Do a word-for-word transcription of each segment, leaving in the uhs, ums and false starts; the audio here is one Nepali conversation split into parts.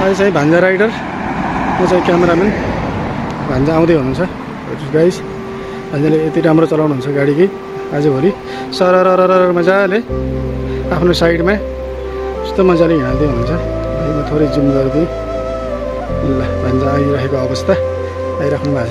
आज चाहिँ भान्जा राइडर, म चाहिँ क्यामेराम्यान। भान्जा आउँदै हुनुहुन्छ गाइस। भान्जाले यति राम्रो चलाउनुहुन्छ गाडी कि आजभोलि सररररर मजाले आफ्नो साइडमा यस्तो मजाले हिँड्दै हुनुहुन्छ। म थोरै जुम गरिदिएँ। ल भान्जा आइरहेको अवस्था आइराख्नु भएको छ।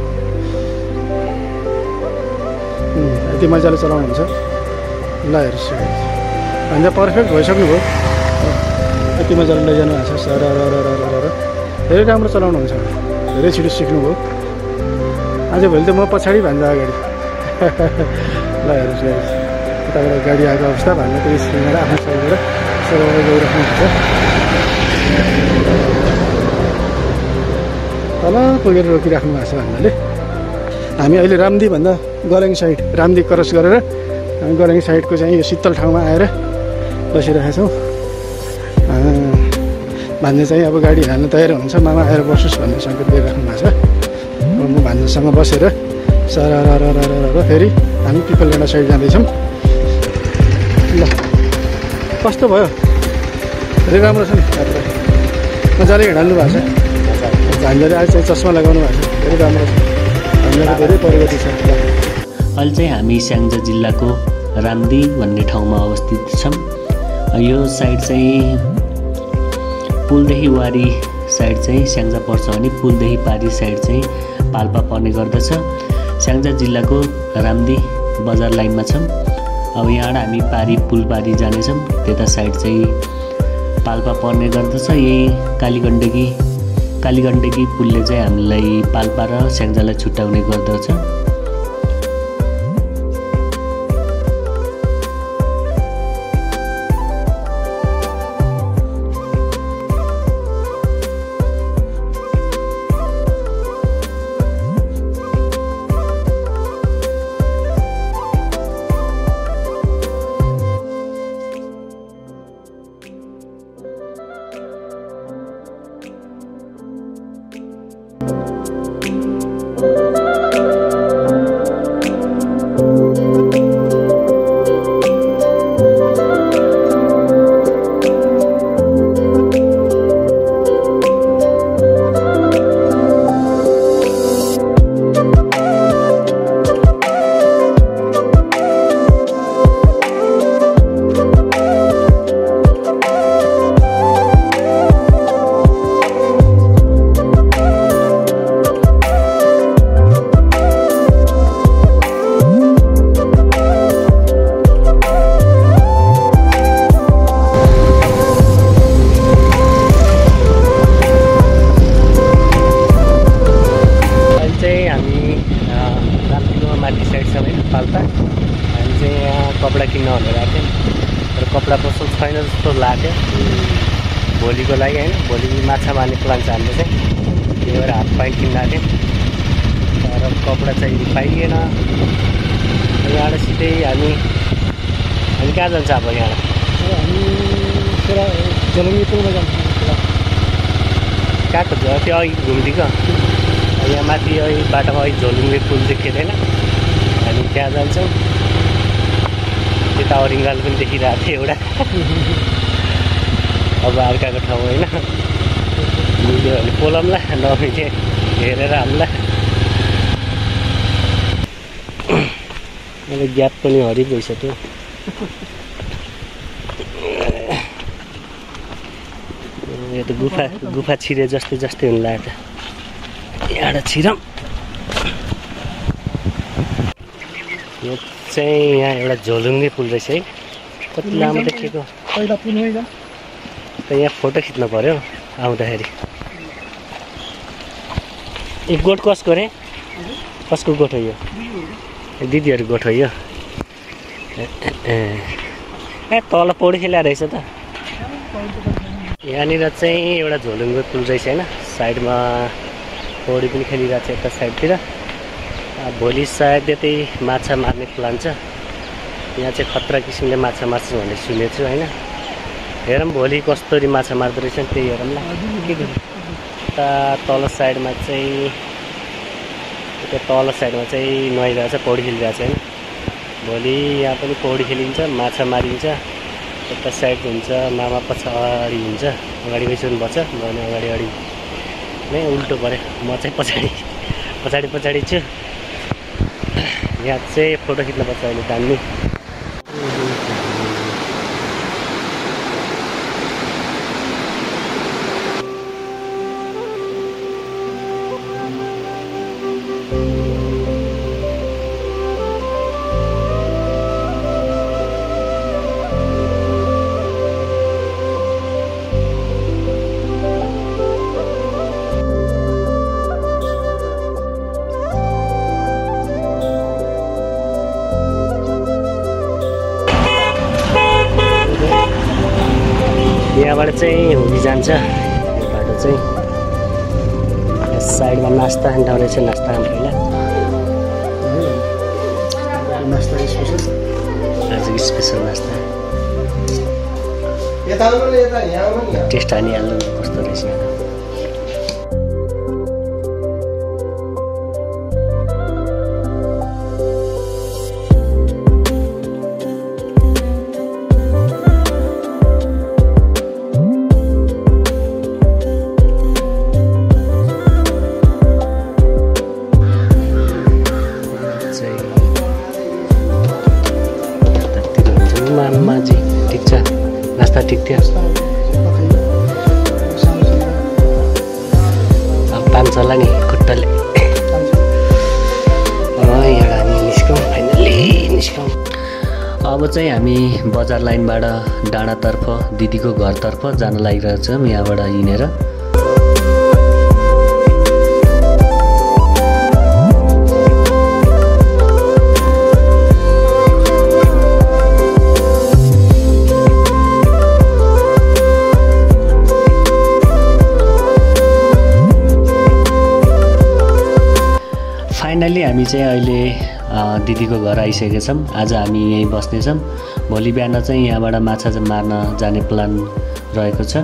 यति मजाले चलाउनुहुन्छ। ल हेर्नुहोस् भान्जा पर्फेक्ट भइसक्नु भयो। यति मजाले लैजानु भएको छ। सरररररर धेरै राम्रो चलाउनुहुन्छ। धेरै छिटो सिक्नुभयो। आजभोलि त म पछाडि भान्जा अगाडि। ल हेर्नुहोस् गाइस, यताबाट गाडी आएको अवस्था। भान्जा त स्क्रिनबाट आफ्नो साइडबाट सर गइराख्नुहुन्छ। तल पुगेर रोकिराख्नु भएको छ भान्जाले। हामी अहिले रामदीभन्दा गलेङ साइड, रामदी क्रस गरेर हामी गलेङ साइडको चाहिँ यो शीतल ठाउँमा आएर बसिरहेका छौँ। भान्जा चाहिँ अब गाडी हाल्न तयार हुन्छ। मामा आएर बसोस् भन्ने सङ्केत दिइराख्नु भएको छ। अब म भान्जासँग बसेर सरररररर फेरि हामी पिपल डाँडा साइड जाँदैछौँ। ल कस्तो भयो? धेरै राम्रो छ नि यात्रा। मजाले हिँड्नु भएको छ। भान्जाले आज चाहिँ चस्मा लगाउनु भएको छ। धेरै राम्रो छ। भान्जाको धेरै प्रगति छ। अहिले चाहिँ हामी स्याङ्जा जिल्लाको रामदी भन्ने ठाउँमा अवस्थित छौँ। यो साइड चाहिँ पुलदेखि वारी साइड चाहिँ स्याङ्जा पर्छ भने पुलदेखि पारी साइड चाहिँ पाल्पा पर्ने गर्दछ। स्याङ्जा जिल्लाको रामदी बजार लाइनमा छौँ। अब यहाँबाट हामी पारी पुल पारी जानेछौँ। त्यता साइड चाहिँ पाल्पा पर्ने गर्दछ। यही कालीगण्डकी कालीगण्डकी पुलले चाहिँ हामीलाई पाल्पा र स्याङ्जालाई छुट्याउने गर्दछ। कपडा किन्न भनेर आएको थिएँ तर कपडा पसल छैन जस्तो लाग्यो भोलिको लागि होइन। भोलि माछा मार्ने प्लान छ हाम्रो चाहिँ। त्यही भएर हाफ प्यान्ट किन्न आएको थिएँ तर कपडा चाहिँ पाइएन। यहाँबाट सिधै हामी हामी कहाँ जान्छ अब? यहाँबाट हामी झोलुङ्गे पुलमा जान्छौँ। कहाँको त्यो अघि घुम्दिएको यहाँ माथि अघि बाटोमा अघि झोलुङ्गे पुल देखिँदैन। हामी त्यहाँ जान्छौँ। त्यता अरिङ्गाल पनि देखिरहेको थियो एउटा। अब अर्काको ठाउँ होइन। मिल्यो भने पोलमला, नमिल्यो हेरेर हामीलाई। मैले ग्याप पनि हरिक गइसक्यो। यो त गुफा गुफा छिरे जस्तै जस्तै हुनु लाग्यो त। यहाँबाट छिरौँ। यो चाहिँ यहाँ एउटा झोलुङ्गे पुल रहेछ है। कति लामो देखेको। पहिला पुलमै जा त यहाँ फोटो खिच्नु पर्यो आउँदाखेरि। यो गोठ कसको रे? कसको गोठ हो यो? दिदीहरू गोठ हो यो। ए तल पौडी खेला रहेछ त। यहाँनिर चाहिँ एउटा झोलुङ्गे पुल रहेछ होइन। साइडमा पौडी पनि खेलिरहेको छ यता साइडतिर। भोलि सायद यतै माछा मार्ने प्लान छ। यहाँ चाहिँ खतरा किसिमले माछा मार्छ भन्ने सुनेको छु होइन। हेरौँ भोलि कस्तरी माछा मार्दो रहेछ त्यही हेरौँ ल। यता तल साइडमा चाहिँ यता तल साइडमा चाहिँ नुहाइरहेको छ, पौडी खेलिरहेको छ होइन। भोलि यहाँ पनि पौडी खेलिन्छ, माछा मारिन्छ। यता साइड हुन्छ, मामा पछाडि हुन्छ, अगाडि गइसक्नुपर्छ। म भने अगाडि अगाडि नै उल्टो पऱ्यो, म चाहिँ पछाडि पछाडि पछाडि छु। यहाँ चाहिँ फोटो खिच्नुपर्छ अहिले दामी। यहाँबाट चाहिँ हुँदी जान्छ यो बाटो चाहिँ। यस साइडमा नास्ता खाने ठाउँ रहेछ, नास्ता खानु पहिला। नास्ता स्पेसल आजको स्पेसल नास्ता टेस्ट हानिहाल्नु कस्तो रहेछ। मामाजी ठिक छ, नास्ता ठिक थियो। अब पान्छ होला नि खुट्टाले। यहाँ हामी निस्क्यौँ, फाइनल्ली निस्क्यौँ। अब चाहिँ हामी बजार लाइनबाट डाँडातर्फ दिदीको घरतर्फ जान लागिरहेको छौँ यहाँबाट हिँडेर। फाइनल्ली हामी चाहिँ अहिले दिदीको घर आइसकेका छौँ। आज हामी यहीँ बस्नेछौँ। भोलि बिहान चाहिँ यहाँबाट माछा मार्न जाने प्लान रहेको छ।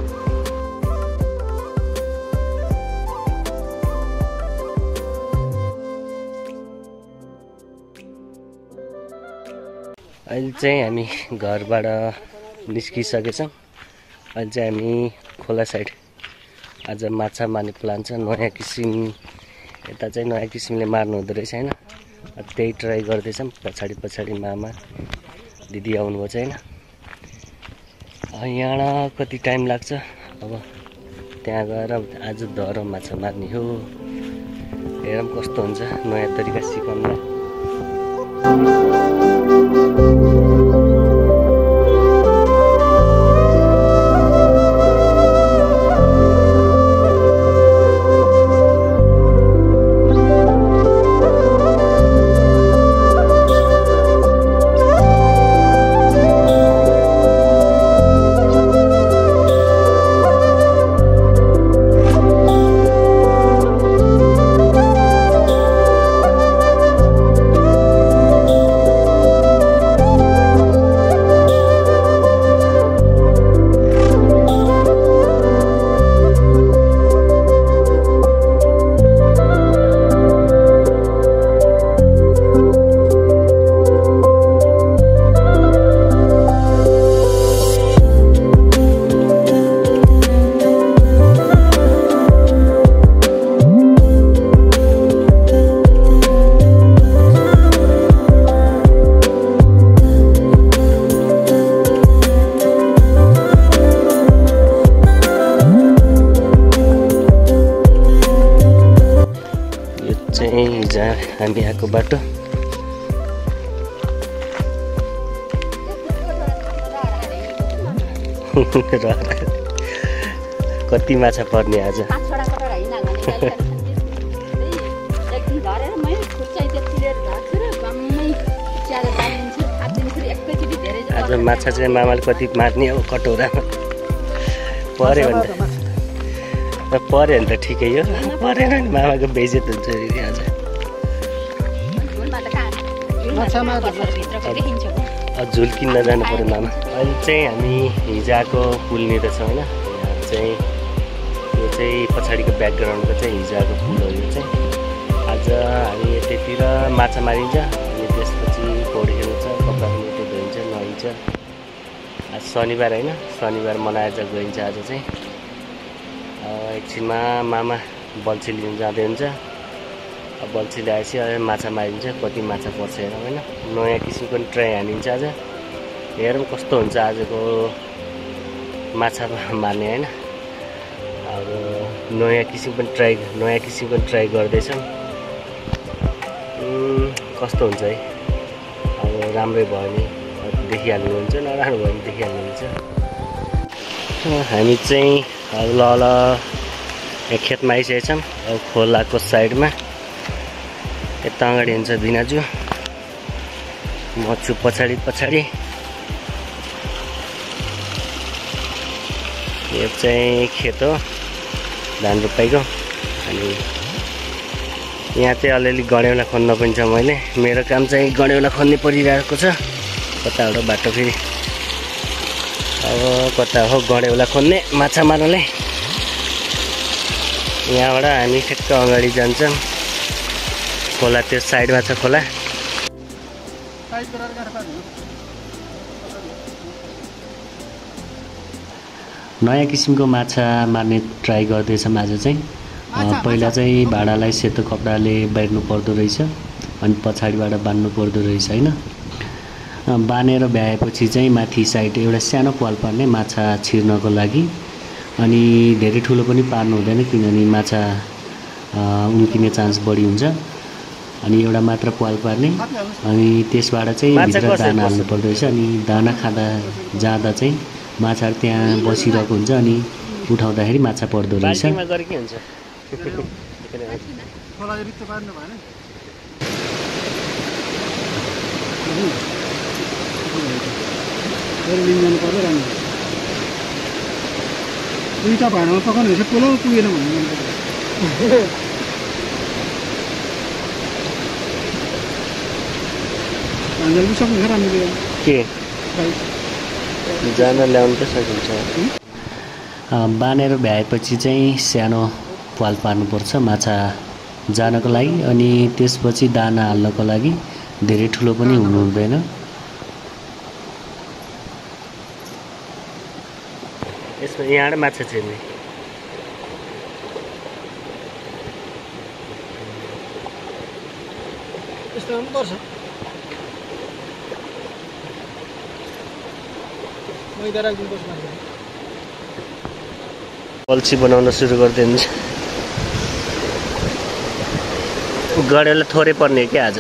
अहिले चाहिँ हामी घरबाट निस्किसकेछौँ। अहिले चाहिँ हामी खोला साइड आज माछा मार्ने प्लान छ। नयाँ किसिम यता चाहिँ नयाँ किसिमले मार्नु हुँदो रहेछ होइन, त्यही ट्राई गर्दैछौँ। पछाडि पछाडि मामा दिदी आउनुभएको छ होइन। यहाँ कति टाइम लाग्छ, अब त्यहाँ गएर आज धरो माछा मार्ने हो। हेरौँ कस्तो हुन्छ, नयाँ तरिका सिकाउनु। हामी आएको बाटो कति माछा पर्ने आज। आज माछा चाहिँ मामाले कति मार्ने अब कटौरामा पऱ्यो भने त पऱ्यो भने त ठिकै हो, परेन नि मामाको बेइज्जत हुन्छ आज। झुल किन्न जानु पऱ्यो मामा। अहिले चाहिँ हामी हिजोको पुल निर्दैछौँ होइन। यहाँ चाहिँ यो चाहिँ पछाडिको ब्याकग्राउन्डको चाहिँ हिजोको पुल हो। यो चाहिँ आज हामी यतैतिर माछा मारिन्छ अनि त्यसपछि पौडी खेल्छ, कपडा पनि यतै धोइन्छ नुहाइन्छ। आज शनिबार होइन शनिबार मनाएर गइन्छ आज चाहिँ एकछिनमा मामा बल्छी लिनु जाँदै हुन्छ अब बल्छी ल्याएपछि माछा मारिन्छ कति माछा पर्छ हेरौँ होइन नयाँ किसिमको ट्राई हानिन्छ आज हेरौँ कस्तो हुन्छ आजको माछा मार्ने होइन अब नयाँ किसिमको ट्राई नयाँ किसिमको ट्राई गर्दैछौँ कस्तो हुन्छ है अब राम्रै भयो भने देखिहाल्नुहुन्छ नराम्रो भयो भने देखिहाल्नुहुन्छ हामी चाहिँ अब ल ल यहाँ खेतमा आइसकेको छौँ अब खोलाको साइडमा यता अगाडि हुन्छ भिनाजु म छु पछाडि पछाडि यो चाहिँ खेत हो धान रोपाइको अनि यहाँ चाहिँ अलिअलि गडेउला खन्न पनि छ मैले मेरो काम चाहिँ गडेउला खन्ने परिरहेको छ कताबाट बाटो फेरि अब कता हो गडेउला खन्ने माछा मार्नले यहाँबाट हामी ठ्याक्क अगाडि जान्छौँ खोला त्यो साइडमा छ खोला नयाँ किसिमको माछा मार्ने ट्राई गर्दैछौँ आज चाहिँ पहिला चाहिँ भाँडालाई सेतो कपडाले बाँध्नु पर्दो रहेछ अनि पछाडिबाट बान्नु पर्दो रहेछ होइन बानेर भ्याएपछि चाहिँ माथि साइड एउटा सानो पाल पार्ने माछा छिर्नको लागि अनि धेरै ठुलो पनि पार्नु हुँदैन किनभने माछा उम्किने चान्स बढी हुन्छ अनि एउटा मात्र पाल पार्ने अनि त्यसबाट चाहिँ भित्र दाना हाल्नु पर्दो रहेछ अनि दाना खाँदा जाँदा चाहिँ माछाहरू त्यहाँ बसिरहेको हुन्छ अनि उठाउँदाखेरि माछा पर्दो रहेछ दुईवटा भाँडामा पकाउनु रहेछ पोलो पुगेन भन्नु भान्जाल पनि सक्नु राम्रो के जान ल्याउनु त सकिन्छ बानेर भ्याएपछि चाहिँ सानो पाल पार्नुपर्छ माछा जानको लागि अनि त्यसपछि दाना हाल्नको लागि धेरै ठुलो पनि हुनु हुँदैन यसमा यहाँबाट माछा छिर्ने यस्तो पनि पर्छ मैदा राखिदिनुपर्छ बल्छी बनाउन सुरु गरिदिन्छ गडेला थोरै पर्ने क्या आज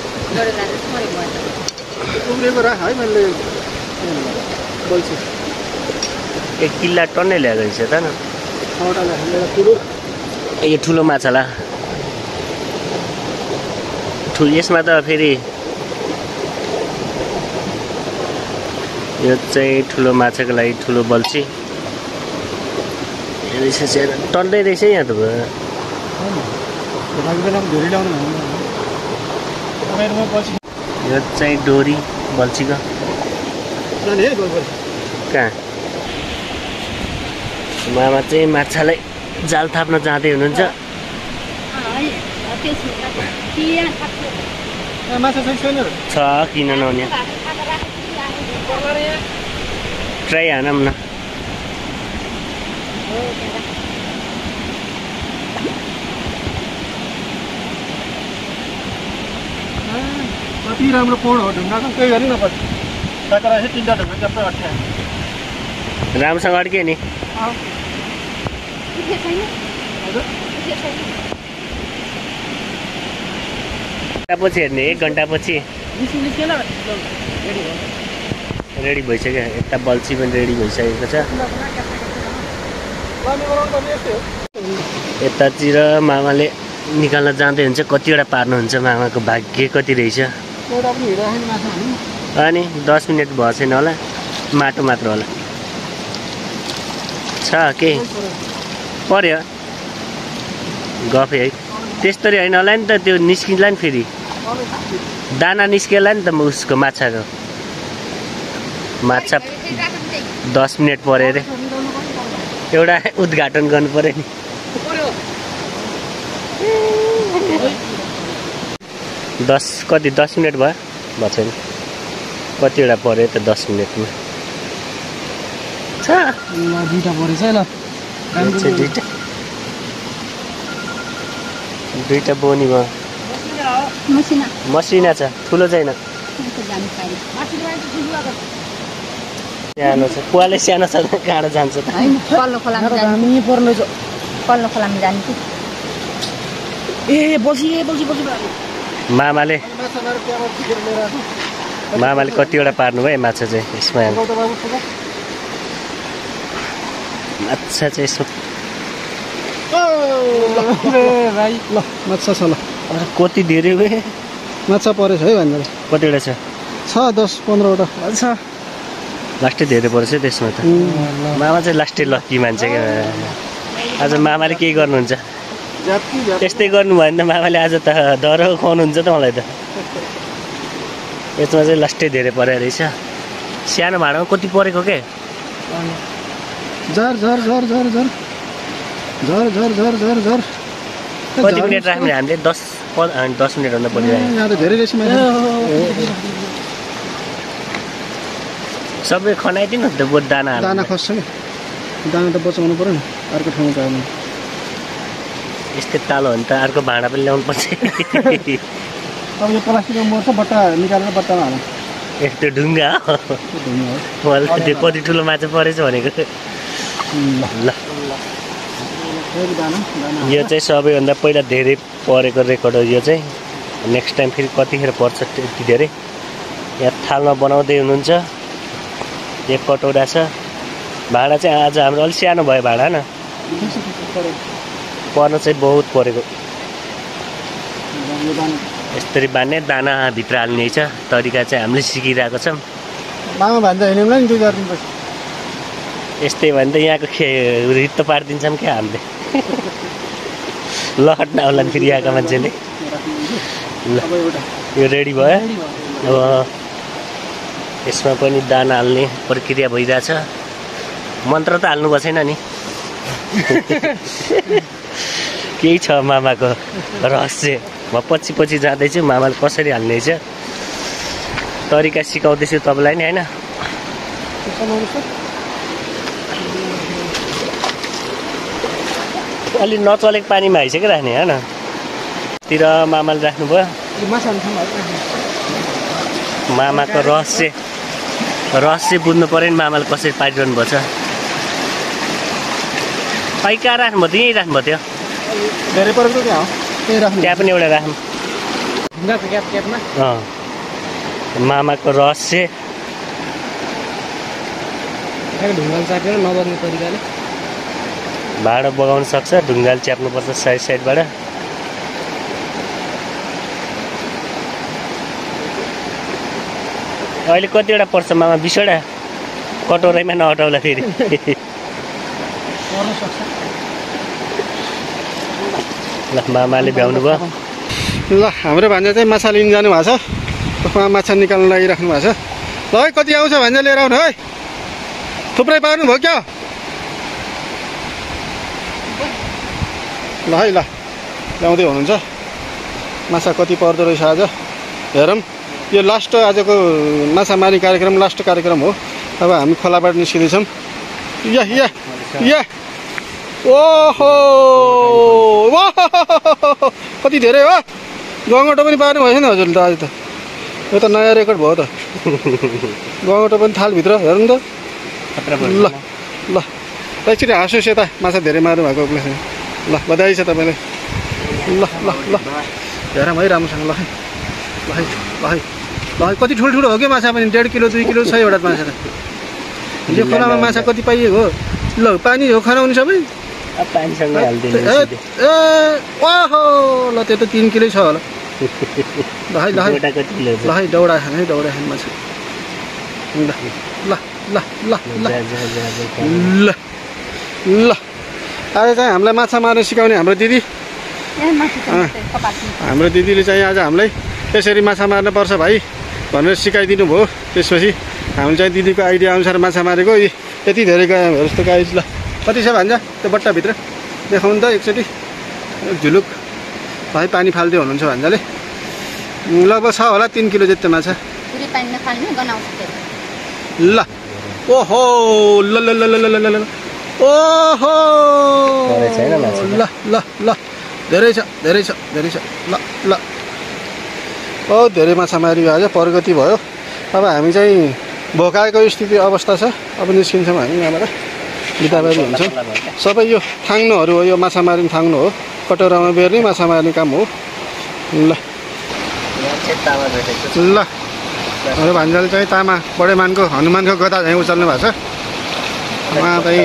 उब्रेको राख है मैले बल्छी एक किल्ला टन्नै ल्याएको रहेछ त न ठुलो यो ठुलो माछाला ठुलो यसमा त फेरि यो चाहिँ ठुलो माछाको लागि ठुलो बल्छी टन्नै रहेछ यहाँ त भयो यो चाहिँ डोरी बल्छीको कहाँ मामा चाहिँ माछालाई जाल थाप्न जाँदै हुनुहुन्छ छ किन नहुने ट्राई हानौँ न कति राम्रो पौड हो ढुङ्गाको केही गरी नपर्छ टाका तिनवटा ढुङ्गा जस्तो अट्ठ्यायो राम्रोसँग अड्क्यो नि पछि हेर्ने एक घन्टापछि रेडी भइसक्यो यता बल्छी पनि रेडी भइसकेको छ यतातिर मामाले निकाल्न जाँदै हुन्छ कतिवटा पार्नुहुन्छ मामाको भाग्य कति रहेछ अनि दस मिनट भएको छैन होला माटो मात्र होला छ के पर्यो गफ है त्यस्तरी होइन होला नि त त्यो निस्किँला नि फेरि दाना निस्केला नि त उसको माछाको माछा दस मिनट पऱ्यो अरे एउटा उद्घाटन गर्नु पऱ्यो नि दस कति दस मिनट भयो भएको छैन कतिवटा पऱ्यो त दस मिनटमा दुईवटा परेछ ल दुईटा दुईटा बोनी भयो मसिना मसिना छ ठुलो छैन सानो छ कुवाले सानो छ काँडो जान्छ त होइन पल्लो खोलामा जाने हामी पर्ने छ पल्लो खोलामा जाने कि ए बसी बसी बसी मामाले मामाले कतिवटा पार्नु भयो माछा चाहिँ यसमा माछा चाहिँ यसमा भाइ ल माछा छ ल कति धेरै भयो माछा परेछ है भन्दा कतिवटा छ छ दस पन्ध्रवटा छ लास्टै धेरै परेछ त्यसमा त मामा चाहिँ लास्टै लक्की मान्छे क्या आज मामाले के गर्नुहुन्छ त्यस्तै गर्नु भयो भने त मामाले आज त डर खुवाउनुहुन्छ त मलाई त यसमा चाहिँ लास्टै धेरै परेको रहेछ सानो भाँडामा कति परेको के झर झर झर झर झर झर झर झर झर झर कति मिनट राख्ने हामीले दस दस मिनटभन्दा बढी राख्यो यहाँ त धेरै रहेछ सबै खनाइदिनु त बोट दाना दाना खस्छ नि दाना त बचाउनु पऱ्यो नि अर्को ठाउँमा पाउनु यस्तै तालो हो भने त अर्को भाँडा पनि ल्याउनु पर्छ अब यो प्लास्टिकमा मर्छ बट्टा निकालेर बट्टामा हाल्नु यस्तो ढुङ्गा हो मलाई त त्यो कति ठुलो माछा परेछ भनेको ल यो चाहिँ सबैभन्दा पहिला धेरै परेको रेकर्ड हो यो चाहिँ नेक्स्ट टाइम फेरि कतिखेर पर्छ त्यति धेरै यहाँ थालमा बनाउँदै हुनुहुन्छ एक कटौरा छ भाँडा चाहिँ आज हाम्रो अलिक सानो भयो भाँडा न पर्न चाहिँ बहुत परेको यसरी बान्ने दाना भित्र हाल्ने छ तरिका चाहिँ हामीले सिकिरहेको छौँ मामा भन्दा हिँड्यौँ नि दुई गर्नुपर्छ यस्तै भने त यहाँको खे रित त पारिदिन्छौँ क्या हामीले लहट नआउला फेरि यहाँका मान्छेले ल यो रेडी भयो अब यसमा पनि दाना हाल्ने प्रक्रिया भइरहेछ मन्त्र त हाल्नु भएको छैन नि केही छ मामाको रहस्य म पछि पछि जाँदैछु मामाले कसरी हाल्ने छ तरिका सिकाउँदैछु तपाईँलाई नि होइन अलि नचलेको पानीमा आइसक्यो राख्ने होइन तिर मामाले राख्नुभयो मामाको रहस्य रहस्य बुझ्नु पऱ्यो नि मामाले कसरी पारिरहनु भएको छ खै कहाँ राख्नुभयो त्यहीँ राख्नुभयो त्यो धेरै परेको त्यहाँ हो त्यही राख्नु त्यहाँ पनि एउटा राख्नु ढुङ्गाको क्याप क्यापमा अँ मामाको रहस्य ढुङ्गाले चापेर नबग्ने तरिकाले भाँडा बगाउन सक्छ ढुङ्गाले च्याप्नुपर्छ साइड साइडबाट अहिले कतिवटा पर्छ मामा बिसवटा कटोराइमा नअटाउला फेरि ल मामाले भ्याउनु भयो ल हाम्रो भान्जा चाहिँ माछा लिन जानु भएको छ उहाँ माछा निकाल्नु लागिराख्नु भएको छ ल है कति आउँछ भान्जा लिएर आउनु है थुप्रै पार्नु भयो क्या ल है ल ल्याउँदै हुनुहुन्छ माछा कति पर्दो रहेछ आज हेरौँ यो लास्ट आजको माछा मार्ने कार्यक्रम लास्ट कार्यक्रम हो अब हामी खोलाबाट निस्किँदैछौँ या या या ओहो कति धेरै हो गङ्गटो पनि पार्नु भएछ नि हजुरले त आज त यो त नयाँ रेकर्ड भयो त गङ्गटो पनि थालभित्र हेरौँ त ल ल एकचोटि हाँसोस् यता माछा धेरै मार्नु भएको ल बधाई छ तपाईँलाई ल ल ल हेरौँ है राम्रोसँग ल है ल है ल है ल है कति ठुल्ठुलो हो कि माछा पनि डेढ किलो दुई किलो छ एउटा माछा त यो खोलामा माछा कति पाइएको हो ल पानी हो खनाउने सबै पानीसँग हालिदिनु ए ओहो ल त्यो त तिन किलो छ होला ल है ल है ल है दौडा खाने है दौडा खाने माछा ल ल ल ल ल ल आज चाहिँ हामीलाई माछा मार्न सिकाउने हाम्रो दिदी हाम्रो दिदीले चाहिँ आज हामीलाई यसरी माछा मार्नुपर्छ भाइ भनेर सिकाइदिनु भयो त्यसपछि हामीले चाहिँ दिदीको आइडिया अनुसार माछा मारेको यति धेरै गयो जस्तो गाइस ल कति छ भन्छ त्यो बट्टाभित्र देखाउनु त एकचोटि झुलुक भाइ पानी फाल्दै हुनुहुन्छ भन्जाले लगभग छ होला तिन किलो जति माछा ल ओहो ल ल ल ल ल ल ल ओहो छैन माछा ल ल ल धेरै छ धेरै छ धेरै छ ल ल ओ धेरै माछा मारियो आज प्रगति भयो। अब हामी चाहिँ भोकाएको स्थिति अवस्था छ। अब निस्किन्छौँ हामी यहाँबाट बिदाबारी हुन्छौँ। सबै यो थाङ्नुहरू हो, यो माछा मारिने थाङ्नु हो, कटौरामा बेर्ने माछा मार्ने काम हो। ल ल हाम्रो भान्जाले चाहिँ तामा बडेमानको हनुमानको गदा चाहिँ उचाल्नु भएको छ। उहाँ चाहिँ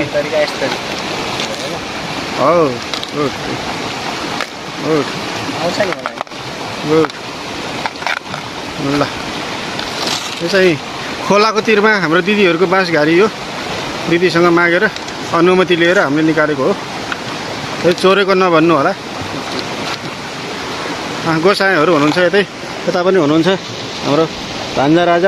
हो गुड गुड गुड ल यो चाहिँ खोलाको तिरमा हाम्रो दिदीहरूको बाँसघारी हो। दिदीसँग मागेर अनुमति लिएर हामीले निकालेको हो। यो चोरेको नभन्नु होला। गोसाईहरू हुनुहुन्छ यतै, यता पनि हुनुहुन्छ हाम्रो भान्जा राजा।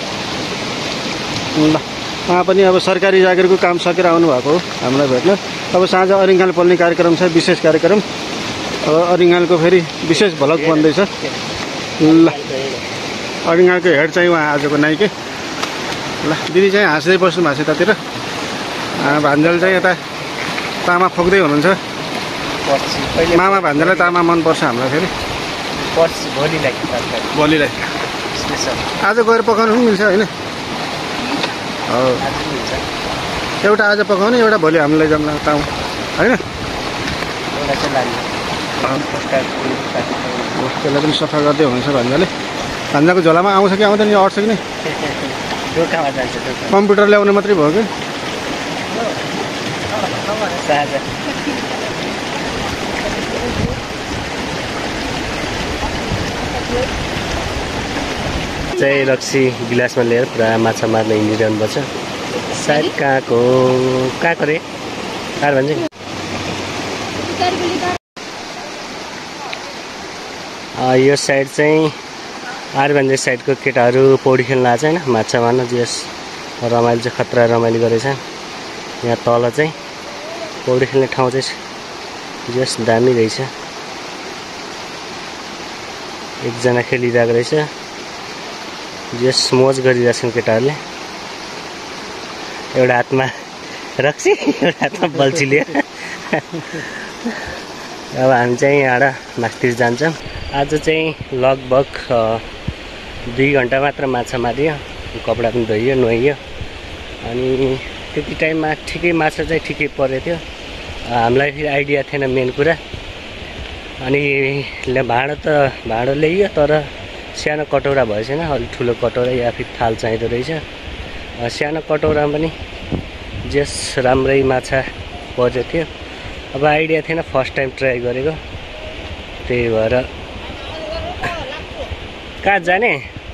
ल उहाँ पनि अब सरकारी जागिरको काम सकेर आउनुभएको हो हामीलाई भेट्न। अब साँझ अरिङ्गाल पोल्ने कार्यक्रम छ, विशेष कार्यक्रम। अब अरिङ्गालको फेरि विशेष भ्लग बन्दैछ। ल अरिङ्गालको हेड चाहिँ उहाँ आजको नाइके। ल दिदी चाहिँ हाँस्दै बस्नु भएको छ यतातिर। भान्जाले चाहिँ यता तामा फोक्दै हुनुहुन्छ। मामा भान्जालाई तामा मनपर्छ हामीलाई फेरि भोलिलाई। आज गएर पकाउनु पनि मिल्छ होइन? हो एउटा आज पकाउने, एउटा भोलि हामीलाई जम्ला तामा होइन? त्यसलाई पनि सफा गर्दै हुनुहुन्छ भान्जाले। भान्जाको झोलामा आउँछ कि आउँदैन यो अट्छ कि नै? कम्प्युटर ल्याउनु मात्रै भयो कि? चाहिँ रक्सी गिलासमा लिएर पुरा माछा मार्न हिँडिरहनु पर्छ। सायद कहाँको कहाँको रे कार भन्छ नि। यो साइड चाहिँ आरभन्जे साइडको केटाहरू पौडी खेल्न आएको छ होइन, माछा मार्न। जस रमाइलो चाहिँ खतरा रमाइलो गरेछ। यहाँ तल चाहिँ पौडी खेल्ने ठाउँ चाहिँ जस दामी रहेछ। एकजना खेलिरहेको रहेछ। जस मोज गरिरहेछन् केटाहरूले। एउटा हातमा रक्सी, एउटा हातमा बल्छी लिएर। अब हामी चाहिँ यहाँबाट माथितिर जान्छौँ। आज चाहिँ लगभग दुई घन्टा मात्र माछा मारियो, कपडा पनि धोइयो नुहाइयो। अनि त्यति टाइममा ठिकै माछा चाहिँ ठिकै परेको थियो। हामीलाई फेरि आइडिया थिएन मेन कुरा। अनि भाँडो त भाँडो ल्याइयो, तर सानो कटौरा भएछ छैन। अलिक ठुलो कटौरा या फिर थाल चाहिँदो रहेछ। सानो कटौरामा पनि जस राम्रै माछा परेको थियो। अब आइडिया थिएन, फर्स्ट टाइम ट्राई गरेको, त्यही भएर कहाँ जाने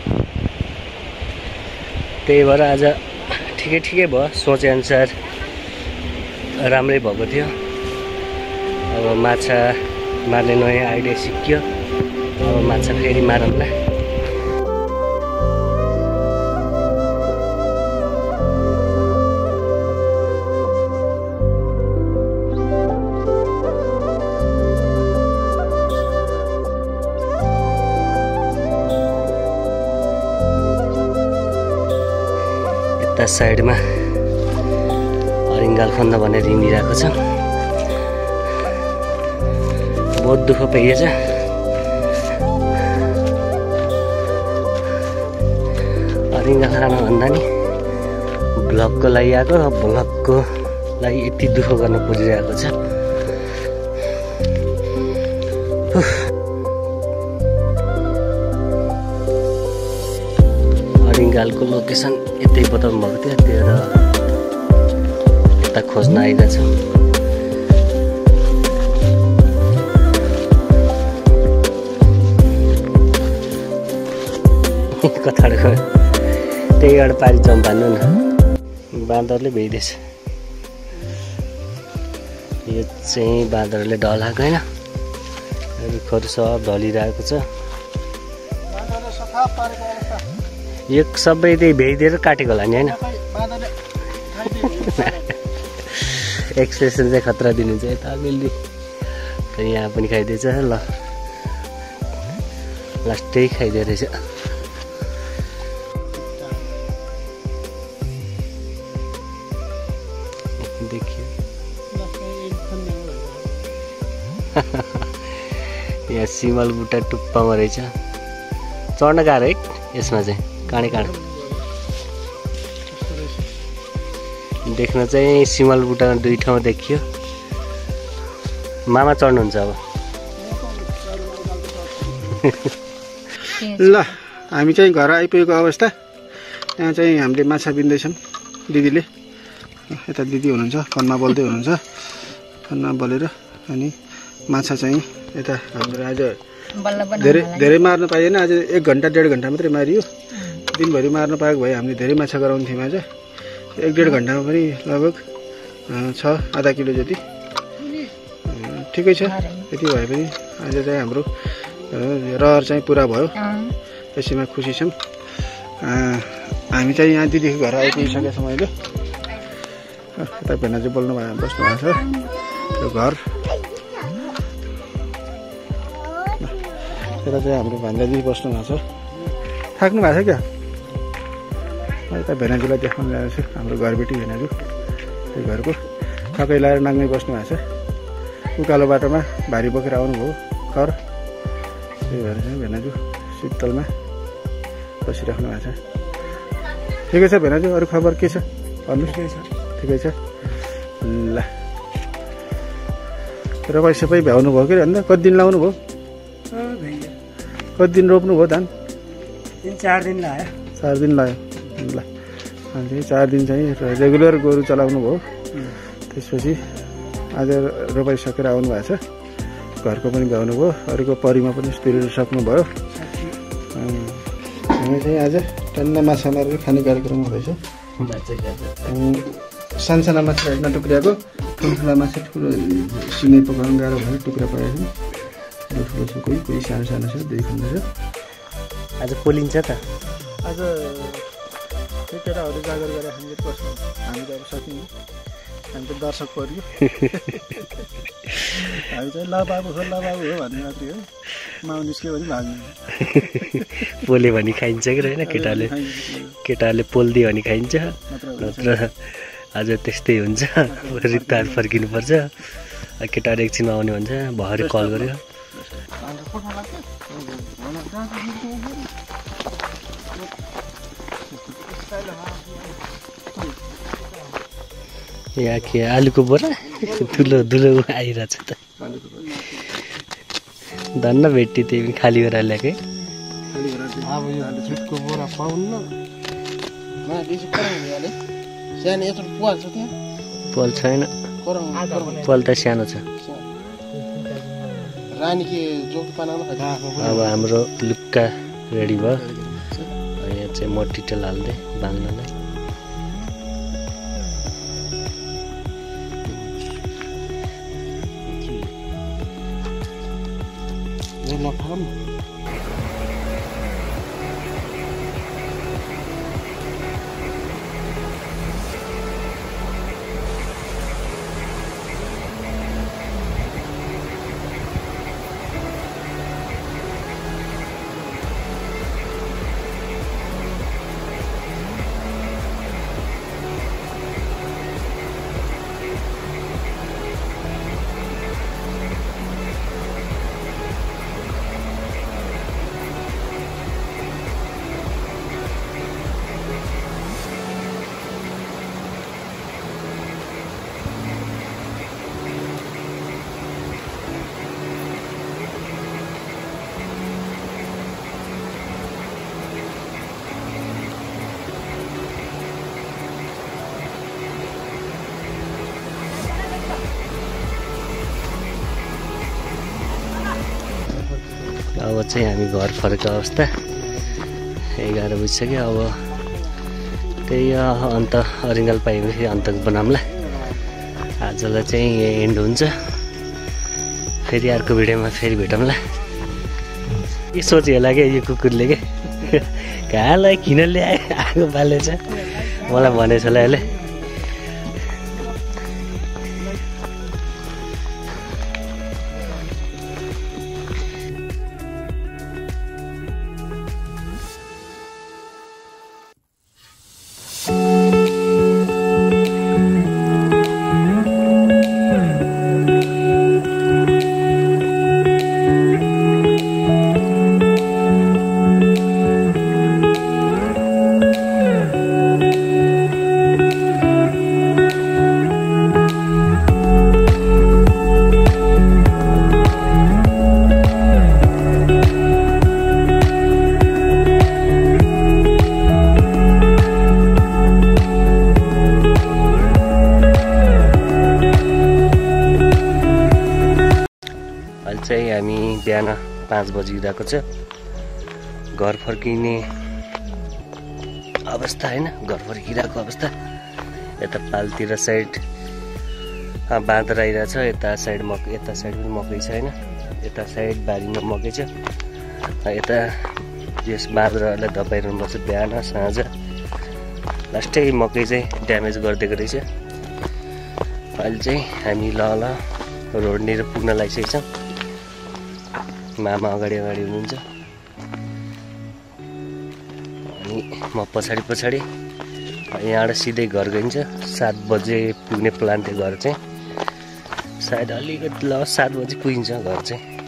त्यही भएर आज ठिकै ठिकै भयो। सोचेअनुसार राम्रै भएको थियो। अब माछा मार्ने नयाँ आइडिया सिक्यो। अब माछा फेरि मारौँला। यता साइडमा अरिङ्गाल खन्द भनेर हिँडिरहेको छ। बहुत दुःख पाइएछ। अरिङ्गाल खान भन्दा नि भ्लगको लागि आएको, भ्लगको लागि यति दुःख गर्न परिरहेको छ। अरिङ्गालको लोकेसन यतै बताउनु भएको थियो, त्यही भएर यता खोज्न आएका छौँ। कथाडको त्यही एउटा पारी जाउँ भन्नु न। बाँदरले भइदिएछ। यो चाहिँ बाँदरले ढलाएको होइन, रुखहरू सब ढलिरहेको छ। यो सबै त्यही भ्याइदिएर काटेको होला नि होइन? एक्सप्रेसन चाहिँ खतरा दिनुहुन्छ यता अलिअलि। यहाँ पनि खाइदिएछ। ल लास्टै खाइदिए रहेछ। यहाँ सिमल बुट्टा टुप्पामा रहेछ, चढ्न गाह्रो है यसमा चाहिँ, काँडे काँडे देख्न चाहिँ सिमल बुट्टा दुई ठाउँमा देखियो। मामा चढ्नुहुन्छ अब। ल हामी चाहिँ घर आइपुगेको अवस्था। यहाँ चाहिँ हामीले माछा बिन्दैछौँ दिदीले, यता दिदी हुनुहुन्छ फोनमा बोल्दै हुनुहुन्छ, फोनमा बोलेर। अनि माछा चाहिँ यता हाम्रो आज धेरै धेरै मार्न पाइएन, आज एक घन्टा डेढ घन्टा मात्रै मारियो। दिनभरि मार्न पाएको भए हामीले धेरै माछा गराउँथ्यौँ। आज एक डेढ घन्टामा पनि लगभग छ आधा किलो जति, ठिकै छ। यति भए पनि आज चाहिँ हाम्रो रहर चाहिँ पुरा भयो, त्यसैमा खुसी छौँ। हामी चाहिँ यहाँ दिदीको घर आइपुगिसकेका छौँ अहिले। यता भेना चाहिँ बोल्नु भयो बस्नु भएको छ यो घर। यता चाहिँ हाम्रो भान्जा दिदी बस्नु भएको छ, थाक्नु भएको छ क्या। यता भेनाजुलाई देखाउनु ल्याएको छु, हाम्रो घरबेटी भेनाजु, त्यो घरको थकै लगाएर नाङ्गै बस्नु भएको छ। उकालो बाटोमा भारी बोकेर आउनुभयो घर, त्यही भएर चाहिँ भेनाजु शीतलमा बसिराख्नु भएको छ। ठिकै छ भेनाजु, अरू खबर के छ भन्नुहोस्। ठिकै छ। ल रोपाइ सबै भ्याउनु भयो कि अन्त कति दिन लाउनु भयो? कति दिन रोप्नु भयो धान? तिन चार दिन लाग्यो। चार दिन लाग्यो। ल अनि चार दिन चाहिँ रेगुलर गोरु चलाउनु भयो। त्यसपछि आज रोपाइ सकेर आउनु भएको छ, घरको पनि भ्याउनु भयो, अरूको परिमा पनि स्पिरिट सक्नुभयो। हामी चाहिँ आज टन्न माछा मारेर खाने कार्यक्रम हुँदैछ। सानसाना माछा हेर्न टुक्रिएको, ठुल्ठुला माछा ठुलो सिँगै पकाउनु गाह्रो भयो, टुक्रा पाएको ठुलो ठुलो छ, कोही कोही सानो सानो छ, दुई खण्ड छ। आज पोलिन्छ त। आज त्यो केटाहरू जागर गरेर हामीले बस्नु, हामी त अब सकिन्छ, हामी त दर्शक पर्यो। हामी चाहिँ ल बाबु हो ल बाबु हो भन्ने मात्रै हो, माउ निस्क्यो भने भाग्नु। पोले भनी खाइन्छ कि होइन, केटाले केटाले पोलिदियो भने खाइन्छ, नत्र आज त्यस्तै हुन्छ। रित्तार फर्किनुपर्छ, केटाहरू एकछिनमा आउने भन्छ, भरे कल गर्यो। यहाँ के आलुको बोरा ठुलो धुलो आइरहेछ त, धन्न भेट्टी त्यही पनि खाली गरेर ल्याएकै। अब यो छुटको बोरा पाउन्न, पल छैन, पल त सानो छ। अब हाम्रो लुक्का रेडी भयो, यहाँ चाहिँ मट्टिटेल हाल्दै बाँध्नलाई। अब चाहिँ हामी घर फर्केको अवस्था, एघार बजिसक्यो। अब त्यही अन्त अरिङ्गाल पाएपछि अन्त बनाउँला। आजलाई चाहिँ यही एन्ड हुन्छ, फेरि अर्को भिडियोमा फेरि भेटौँला। के सोच्यो होला क्या यो कुकुरले के कहाँलाई किन ल्याए आगो बालेछ मलाई भनेछ होला यसले। चाहिँ हामी बिहान पाँच बजिरहेको छ। घर फर्किने अवस्था होइन, घर फर्किरहेको अवस्था। यता पालतिर साइड बाँदर आइरहेछ, यता साइड मक यता साइड पनि मकै छ होइन, यता साइड बारीमा मकै छ। यता यस बाँदरहरूलाई धपाइरहनुपर्छ बिहान साँझ। लास्टै मकै चाहिँ ड्यामेज गरिदिएको रहेछ। अहिले चाहिँ हामी ल ल रोडनिर पुग्न लागिसकेको छौँ। मामा अगाडि अगाडि हुनुहुन्छ अनि म पछाडि पछाडि। यहाँबाट सिधै घर गइन्छ। सात बजे पुग्ने प्लान थियो घर चाहिँ। सायद अलिकति ल सात बजी पुगिन्छ घर चाहिँ।